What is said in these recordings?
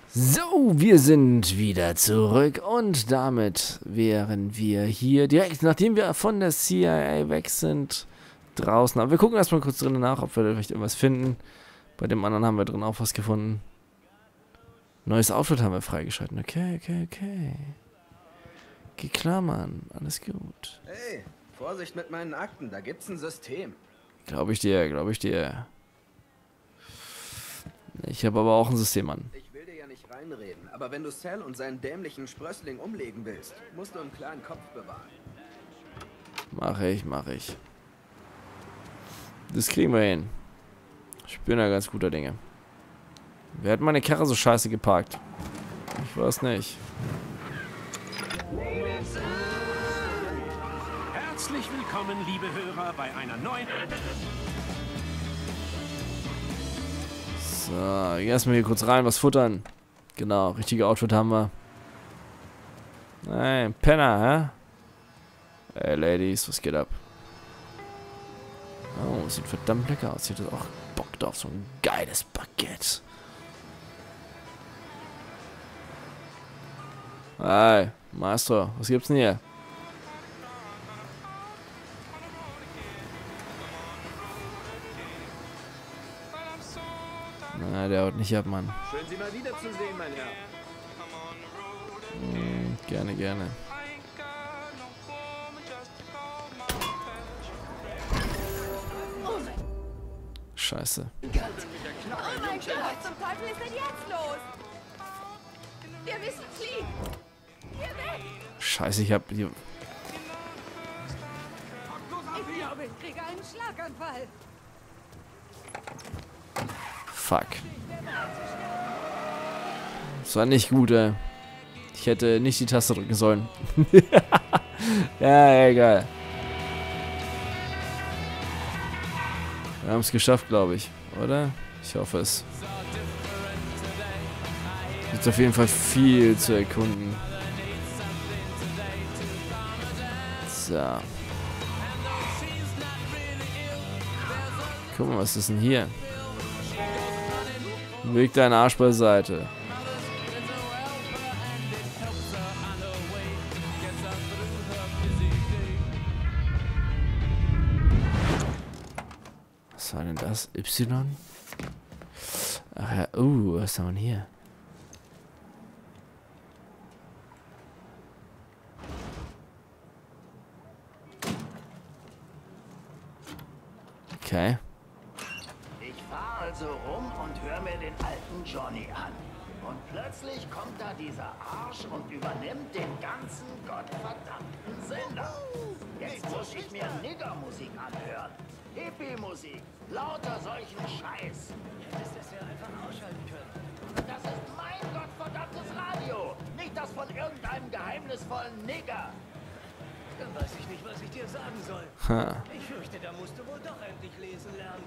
So, wir sind wieder zurück und damit wären wir hier direkt, nachdem wir von der CIA weg sind, draußen. Aber wir gucken erstmal kurz drinnen nach, ob wir vielleicht irgendwas finden. Bei dem anderen haben wir drin auch was gefunden. Neues Outfit haben wir freigeschalten. Okay. Geh klar, Mann. Alles gut. Hey, Vorsicht mit meinen Akten, da gibt's ein System. Glaube ich dir. Ich habe aber auch ein System an. Ich will dir ja nicht reinreden, aber wenn du Sal und seinen dämlichen Sprössling umlegen willst, musst du einen klaren Kopf bewahren. Mach ich. Das kriegen wir hin. Ich bin ja ganz guter Dinge. Wer hat meine Karre so scheiße geparkt? Ich weiß nicht. Herzlich willkommen, liebe Hörer, bei einer neuen... So, erstmal hier kurz rein, was futtern. Genau, richtige Outfit haben wir. Nein, Penner, hä? Hey, Ladies, was geht ab? Oh, sieht verdammt lecker aus. Ich hätte auch Bock drauf, so ein geiles Baguette. Hey, Maestro, was gibt's denn hier? Na, der haut nicht ab, Mann. Schön, Sie mal wiederzusehen, mein Herr. Gerne. Scheiße. Oh mein Gott, was zum Teufel ist denn jetzt los? Wir müssen fliehen. Hier weg. Scheiße, ich hab hier... Ich glaube, ich kriege einen Schlaganfall. Fuck. Das war nicht gut, ey. Ich hätte nicht die Taste drücken sollen. Ja, egal. Wir haben es geschafft, glaube ich. Oder? Ich hoffe es. Gibt auf jeden Fall viel zu erkunden. So. Guck mal, was ist denn hier? Leg deinen Arsch beiseite. Was war denn das? Y? Ach ja, was haben wir hier? Okay. Ich fahre also rum und höre mir den alten Johnny an. Und plötzlich kommt da dieser Arsch und übernimmt den ganzen gottverdammten Sender. Jetzt muss ich mir Niggermusik anhören. Hippie-Musik. Lauter solchen Scheiß. Hättest es ja einfach ausschalten können. Das ist mein gottverdammtes Radio. Nicht das von irgendeinem geheimnisvollen Nigger. Dann weiß ich nicht, was ich dir sagen soll. Ha. Ich fürchte, da musst du wohl doch endlich lesen lernen.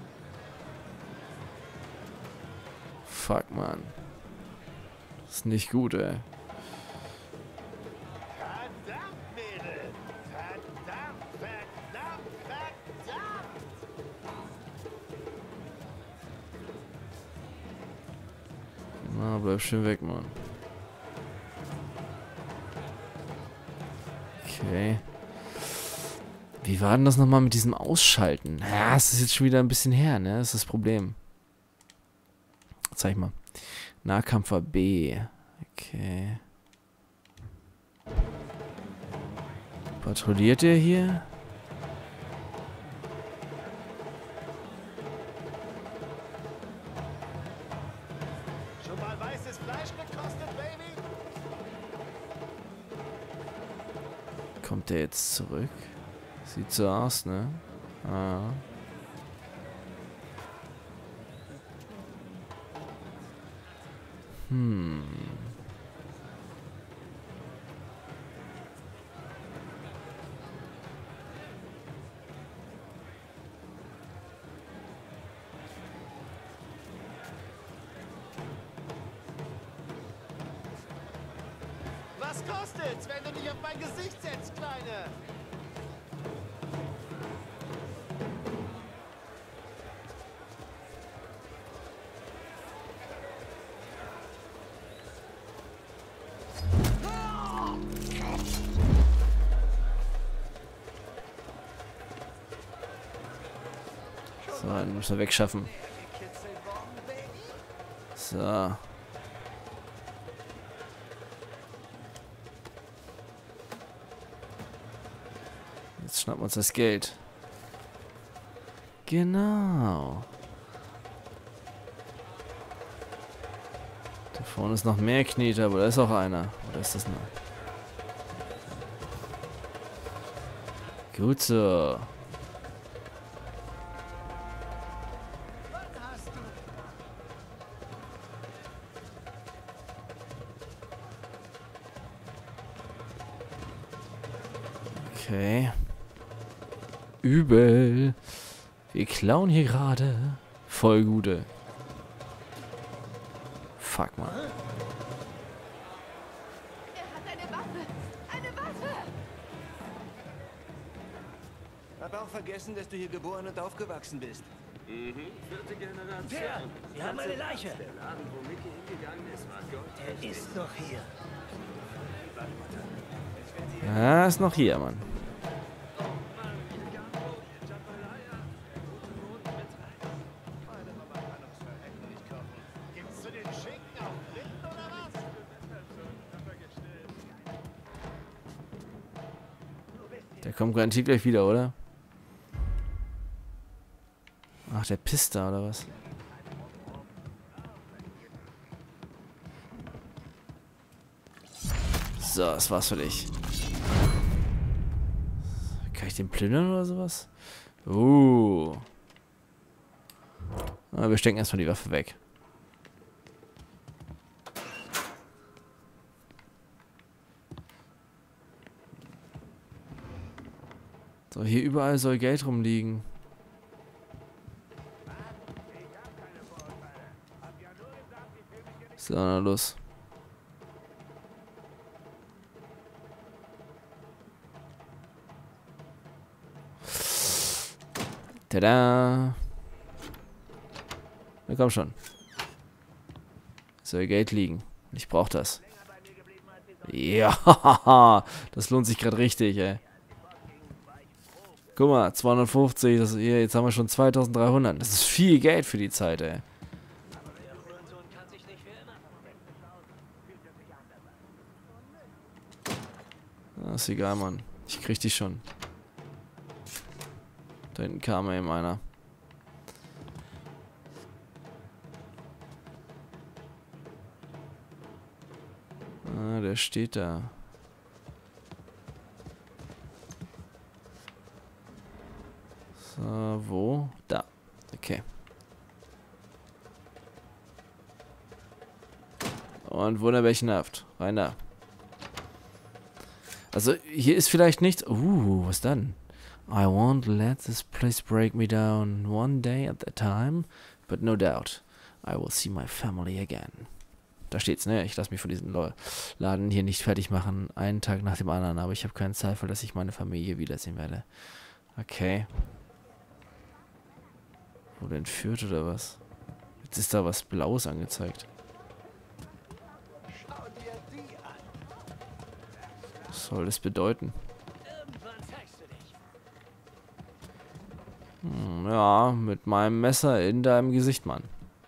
Fuck, Mann. Das ist nicht gut, ey. Verdammt, Mädel. Verdammt. Na, bleib schön weg, Mann. Okay. Wie war denn das nochmal mit diesem Ausschalten? Ja, es ist jetzt schon wieder ein bisschen her, ne? Das ist das Problem. Zeig mal. Nahkampfer B. Okay. Patrouilliert ihr hier? Schon mal weißes Fleisch gekostet, Baby? Kommt der jetzt zurück? Sieht so aus, ne? Ah. Was kostet's, wenn du dich auf mein Gesicht setzt, Kleine? den müssen wir wegschaffen. So. Jetzt schnappen wir uns das Geld. Genau. Da vorne ist noch mehr Kneter, aber da ist auch einer. Oder ist das noch? Gut so. Okay. Übel. Wir klauen hier gerade voll gute. Fuck, man. Er hat eine Waffe. Eine Waffe. Hab auch vergessen, dass du hier geboren und aufgewachsen bist. Vierte Generation. Wer? Wir haben eine Leiche. Der Laden, wo Mickey hingegangen ist, war Gold. Der ist noch hier. Ja, ist noch hier, Mann. Der kommt garantiert gleich wieder, oder? Ach, der pisst da, oder was? So, das war's für dich. Kann ich den plündern oder sowas? Aber wir stecken erstmal die Waffe weg. So, hier überall soll Geld rumliegen. So, na los. Tada! Na komm schon. Soll Geld liegen. Ich brauch das. Ja, das lohnt sich gerade richtig, ey. Guck mal, 250, das hier, jetzt haben wir schon 2300. Das ist viel Geld für die Zeit, ey. Das ist egal, Mann. Ich krieg die schon. Da hinten kam eben einer. Ah, der steht da. So, wo? Da. Okay. Und wunderbarchenhaft. Rein da. Also, hier ist vielleicht nichts... was dann? I won't let this place break me down one day at a time, but no doubt, I will see my family again. Da steht's, ne? Ich lasse mich von diesem Laden hier nicht fertig machen, einen Tag nach dem anderen, aber ich habe keinen Zweifel, dass ich meine Familie wiedersehen werde. Okay. Wurde entführt oder was? Jetzt ist da was Blaues angezeigt. Was soll das bedeuten? Ja, mit meinem Messer in deinem Gesicht, Mann.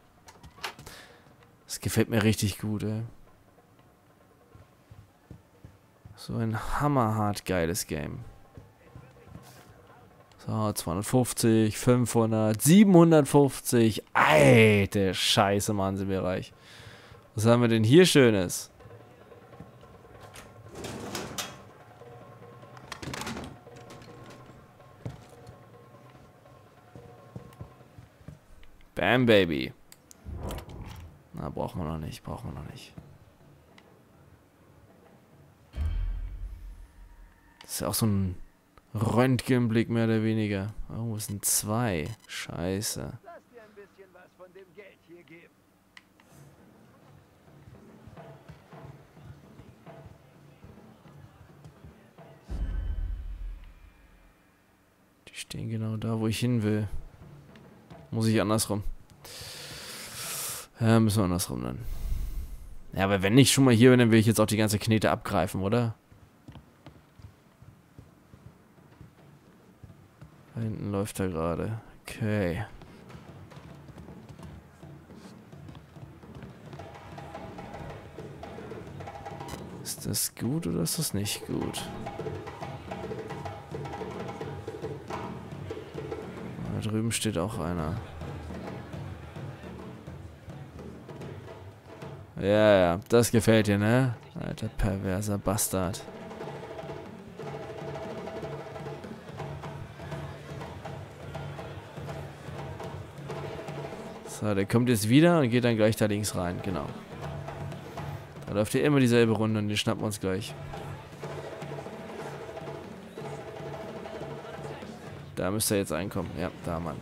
Das gefällt mir richtig gut, ey. So ein hammerhart geiles Game. So, 250, 500, 750. Alter Scheiße, Mann, sind wir reich. Was haben wir denn hier Schönes? Bam, Baby. Na, brauchen wir noch nicht, brauchen wir noch nicht. Das ist ja auch so ein Röntgenblick mehr oder weniger. Oh, es sind zwei. Scheiße. Lass dir ein bisschen was von dem Geld hier geben. Die stehen genau da, wo ich hin will. Muss ich andersrum. Ja, müssen wir andersrum dann. Ja, aber wenn ich schon mal hier bin, dann will ich jetzt auch die ganze Knete abgreifen, oder? Da hinten läuft er gerade. Okay. Ist das gut oder ist das nicht gut? Da drüben steht auch einer. Ja, das gefällt dir, ne? Alter perverser Bastard. So, der kommt jetzt wieder und geht dann gleich da links rein, genau. Da läuft hier immer dieselbe Runde und die schnappen wir uns gleich. Da müsste er jetzt einkommen. Ja, da, Mann.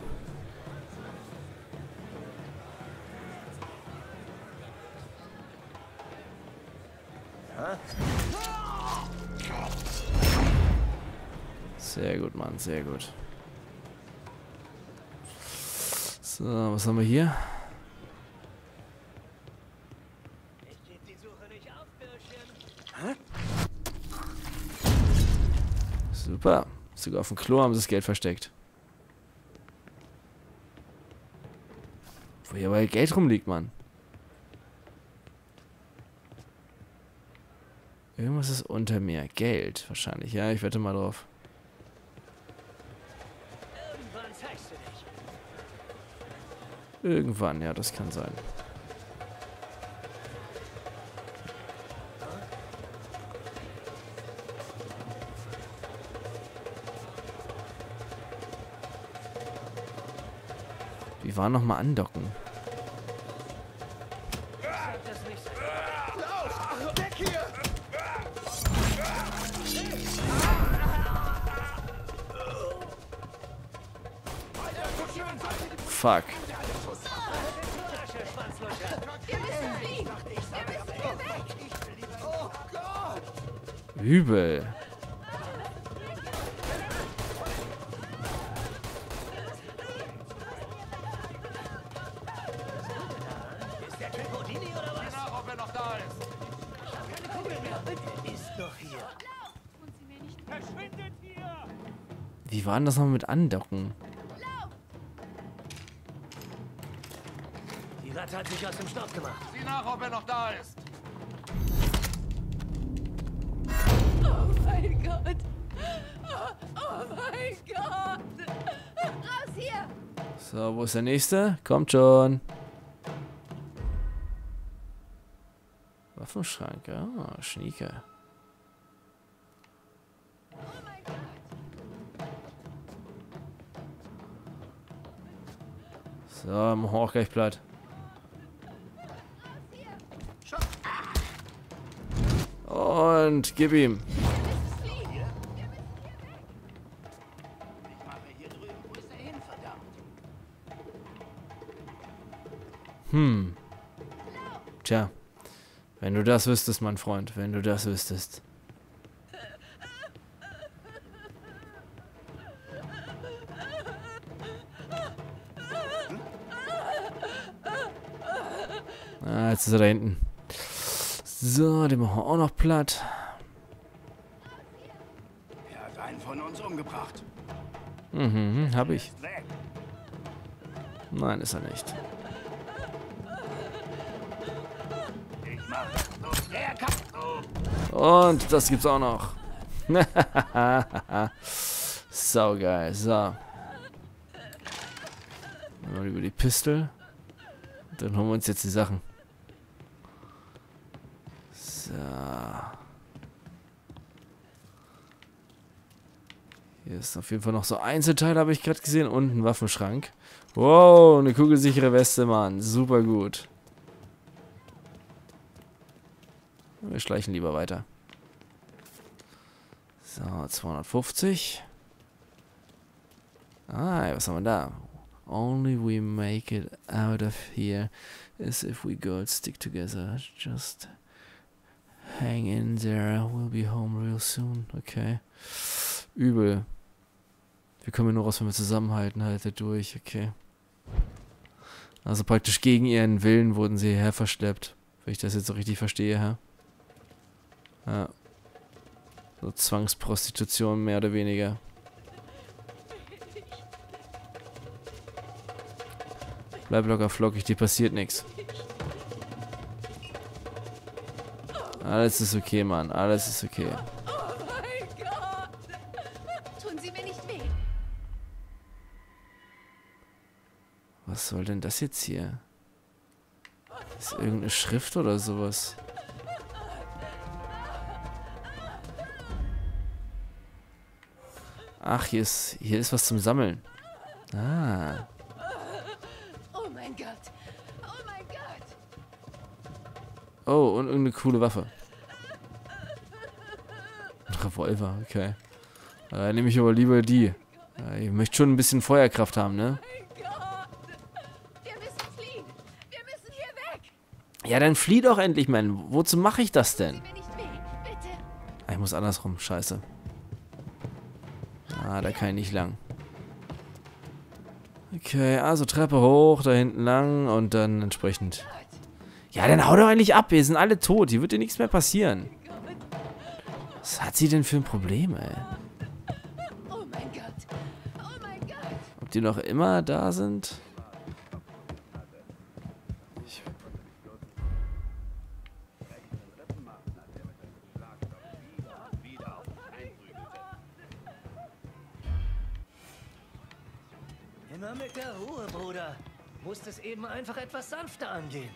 Sehr gut, Mann, sehr gut. So, was haben wir hier? Ich gebe die Suche nicht auf, Bürschchen. Super. Sogar auf dem Klo haben sie das Geld versteckt. Wo hier aber Geld rumliegt, Mann. Irgendwas ist unter mir. Geld wahrscheinlich. Ja, ich wette mal drauf. Irgendwann zeigst du dich. Irgendwann, ja, das kann sein. Wie war nochmal andocken? Sag das nicht so. Fuck. Tasche, Schwanzlutscher. Wir müssen fliehen. Wir müssen hier weg. Übel. Ist der Typ Houdini oder was? Nach, ob er noch da ist. Keine Kugel mehr. Er ist noch hier. Verschwindet hier! Wie war denn das noch mit andocken? Die Ratte hat sich aus dem Staub gemacht. Sieh nach, ob er noch da ist. Oh mein Gott. Oh mein Gott. Raus hier. So, wo ist der nächste? Kommt schon. Waffenschrank, ah, Schnieke. Oh mein Gott. So, machen wir auch gleich platt. Und gib ihm. Ich mache hier drüben. Wo ist er hin, verdammt? Tja. Wenn du das wüsstest, mein Freund. Wenn du das wüsstest. Ah, jetzt ist er da hinten. So, den machen wir auch noch platt. Er hat einen von uns umgebracht. Mhm, hab ich. Ist weg. Nein, ist er nicht. Ich mache so. Er kann. Und das gibt's auch noch. Saugeil. So. Mal über die Pistole. Dann holen wir uns jetzt die Sachen. So. Hier ist auf jeden Fall noch so Einzelteile, habe ich gerade gesehen. Und ein Waffenschrank. Wow, eine kugelsichere Weste, Mann. Super gut. Wir schleichen lieber weiter. So, 250. Ah, was haben wir da? Only we make it out of here is if we girls stick together. Just hang in there. We'll be home real soon. Okay. Übel. Wir kommen nur raus, wenn wir zusammenhalten. Haltet durch. Okay. Also praktisch gegen ihren Willen wurden sie hierher verschleppt. Wenn ich das jetzt so richtig verstehe, hä? Ja. So Zwangsprostitution, mehr oder weniger. Bleib locker flockig, dir passiert nichts. Alles ist okay, Mann. Alles ist okay. Oh mein Gott! Tun Sie mir nicht weh. Was soll denn das jetzt hier? Ist irgendeine Schrift oder sowas? Ach, hier ist was zum Sammeln. Ah. Oh mein Gott! Oh mein Gott! Oh, und irgendeine coole Waffe. Ein Revolver, okay. Nehme ich aber lieber die. Ich möchte schon ein bisschen Feuerkraft haben, ne? Wir müssen fliehen! Wir müssen hier weg! Ja, dann flieh doch endlich, Mann. Wozu mache ich das denn? Mir nicht weh, bitte! Ich muss andersrum, scheiße. Ah, da kann ich nicht lang. Okay, also Treppe hoch, da hinten lang und dann entsprechend... Ja, dann hau doch endlich ab, wir sind alle tot, hier wird dir nichts mehr passieren. Was hat sie denn für ein Problem, ey? Oh mein Gott! Oh mein Gott! Ob die noch immer da sind? Immer mit der Ruhe, Bruder. Musst es eben einfach etwas sanfter angehen.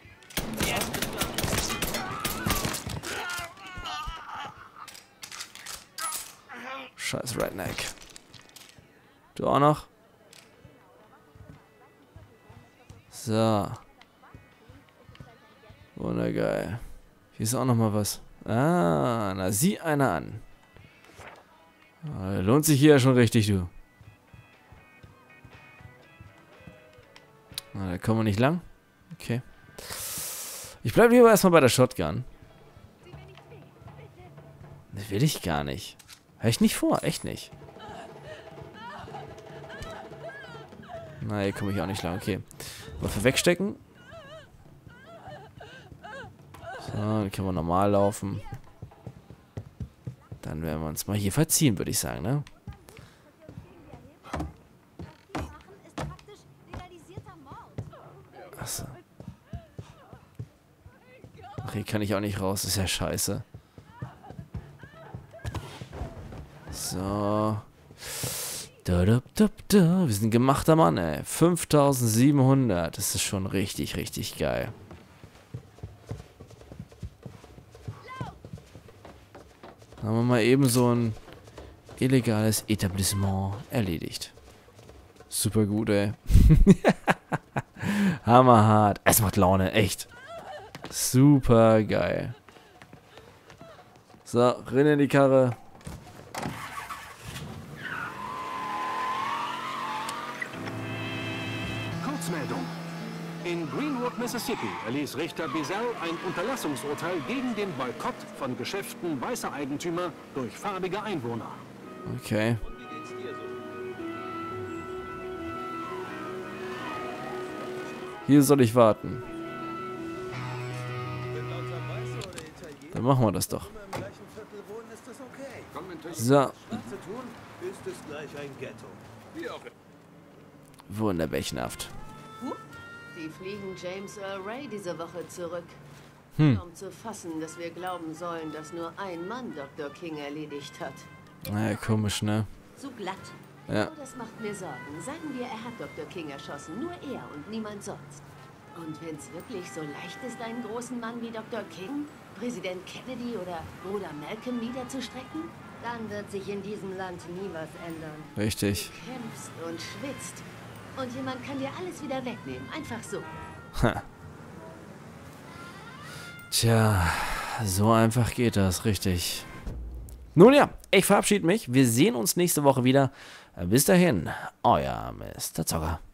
Scheiß Redneck. Du auch noch? So. Wundergeil. Hier ist auch noch mal was. Ah, na sieh einer an. Lohnt sich hier ja schon richtig, du. Na, da kommen wir nicht lang. Okay. Ich bleibe lieber erstmal bei der Shotgun. Das will ich gar nicht. Hör ich nicht vor, echt nicht. Na, hier komme ich auch nicht lang. Okay. Waffe wegstecken. So, dann können wir normal laufen. Dann werden wir uns mal hier verziehen, würde ich sagen, ne? Achso. Ach, hier kann ich auch nicht raus. Das ist ja scheiße. So. Wir sind ein gemachter Mann, ey. 5700. Das ist schon richtig, richtig geil. Dann haben wir mal eben so ein illegales Etablissement erledigt. Super gut, ey. Hammerhart. Es macht Laune, echt. Super geil. So, rein in die Karre. Kurzmeldung. In Greenwood, Mississippi, erließ Richter Bissell ein Unterlassungsurteil gegen den Boykott von Geschäften weißer Eigentümer durch farbige Einwohner. Okay. Hier soll ich warten. Dann machen wir das doch. So. Wunderbächenhaft. Die fliegen James Earl Ray diese Woche zurück. Um zu fassen, dass wir glauben sollen, dass nur ein Mann Dr. King erledigt hat. Naja, komisch, ne? Zu glatt. Ja. Oh, das macht mir Sorgen. Sagen wir, er hat Dr. King erschossen. Nur er und niemand sonst. Und wenn es wirklich so leicht ist, einen großen Mann wie Dr. King, Präsident Kennedy oder Bruder Malcolm niederzustrecken, dann wird sich in diesem Land nie was ändern. Richtig. Du kämpfst und schwitzt. Und jemand kann dir alles wieder wegnehmen. Einfach so. Ha. Tja, so einfach geht das, richtig. Nun ja, ich verabschiede mich. Wir sehen uns nächste Woche wieder. Bis dahin, euer Mr. Zocker.